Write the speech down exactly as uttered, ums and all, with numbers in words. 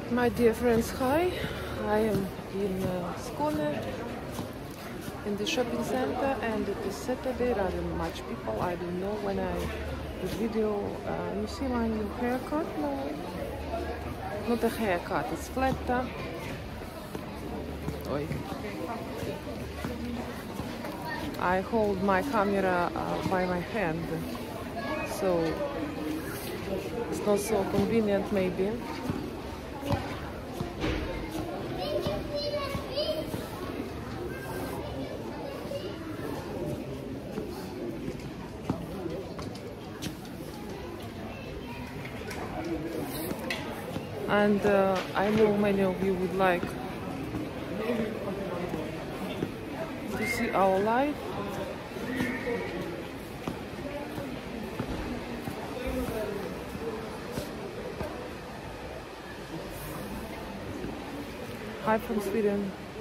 My dear friends, hi. I am in uh, Skåne, in the shopping center, and it is Saturday, rather much people. I don't know when I the video. Uh, you see my new haircut? No, not a haircut, it's flat top. Oi. I hold my camera uh, by my hand, so it's not so convenient maybe. And uh, I know many of you would like to see our life. Hi from Sweden.